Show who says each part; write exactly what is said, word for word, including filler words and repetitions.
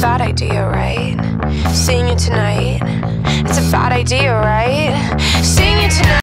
Speaker 1: bad idea, right? Seeing you tonight, it's a bad idea, right? Seeing you tonight.